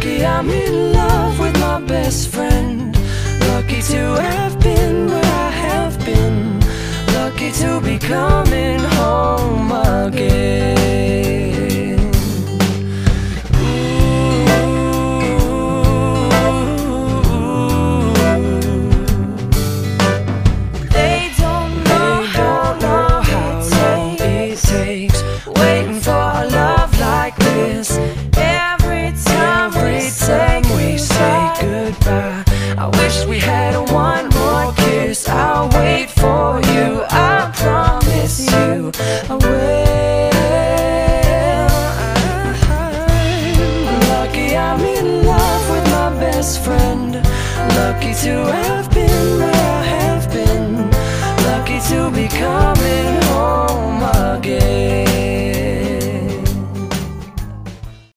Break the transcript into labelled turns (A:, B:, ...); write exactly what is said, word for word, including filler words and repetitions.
A: Lucky I'm in love with my best friend. Lucky to have been where I have been. Lucky to be coming home again. Ooh. They don't know how long it takes waiting for a love like this. Every time we say goodbye, I wish we had one more kiss. I'll wait for you, I promise you I will. Lucky I'm in love with my best friend. Lucky to have